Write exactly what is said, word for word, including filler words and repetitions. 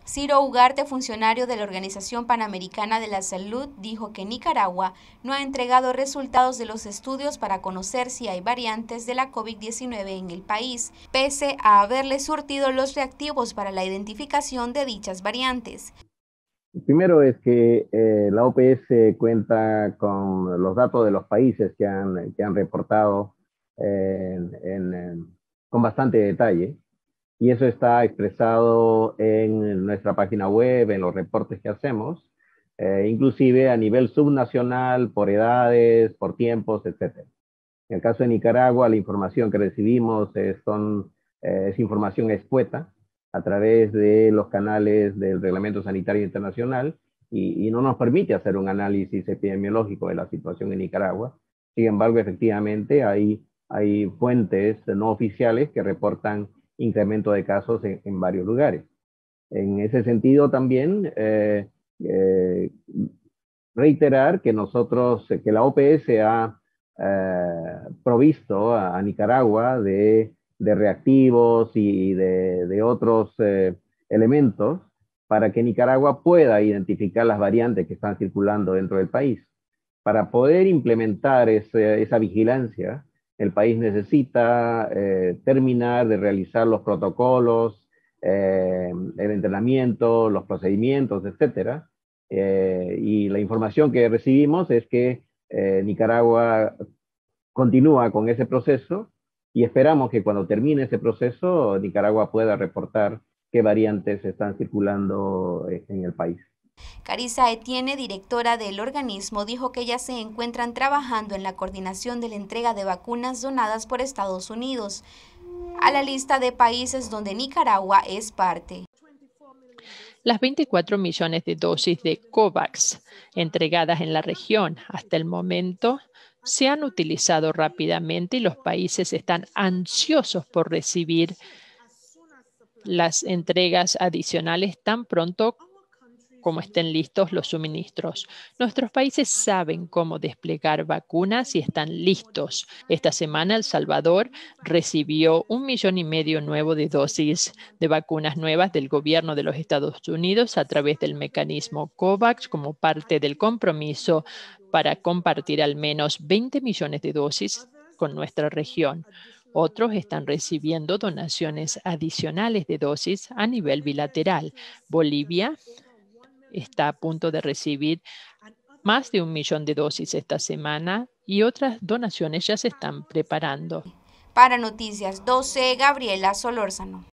Ciro Ugarte, funcionario de la Organización Panamericana de la Salud, dijo que Nicaragua no ha entregado resultados de los estudios para conocer si hay variantes de la COVID diecinueve en el país, pese a haberle surtido los reactivos para la identificación de dichas variantes. Primero es que eh, la O P S cuenta con los datos de los países que han, que han reportado eh, en, en, con bastante detalle. Y eso está expresado en nuestra página web, en los reportes que hacemos, eh, inclusive a nivel subnacional, por edades, por tiempos, etcétera. En el caso de Nicaragua, la información que recibimos es, son, eh, es información escueta a través de los canales del Reglamento Sanitario Internacional y, y no nos permite hacer un análisis epidemiológico de la situación en Nicaragua. Sin embargo, efectivamente, hay, hay fuentes no oficiales que reportan incremento de casos en, en varios lugares. En ese sentido también eh, eh, reiterar que nosotros, que la O P S ha eh, provisto a, a Nicaragua de, de, reactivos y de, de otros eh, elementos para que Nicaragua pueda identificar las variantes que están circulando dentro del país. Para poder implementar ese, esa vigilancia, el país necesita eh, terminar de realizar los protocolos, eh, el entrenamiento, los procedimientos, etcétera. Eh, y la información que recibimos es que eh, Nicaragua continúa con ese proceso y esperamos que cuando termine ese proceso, Nicaragua pueda reportar qué variantes están circulando en el país. Carissa Etienne, directora del organismo, dijo que ya se encuentran trabajando en la coordinación de la entrega de vacunas donadas por Estados Unidos a la lista de países donde Nicaragua es parte. Las veinticuatro millones de dosis de COVAX entregadas en la región hasta el momento se han utilizado rápidamente y los países están ansiosos por recibir las entregas adicionales tan pronto como estén listos los suministros. Nuestros países saben cómo desplegar vacunas y están listos. Esta semana El Salvador recibió un millón y medio nuevo de dosis de vacunas nuevas del gobierno de los Estados Unidos a través del mecanismo COVAX como parte del compromiso para compartir al menos veinte millones de dosis con nuestra región. Otros están recibiendo donaciones adicionales de dosis a nivel bilateral. Bolivia está a punto de recibir más de un millón de dosis esta semana y otras donaciones ya se están preparando. Para Noticias doce, Gabriela Solórzano.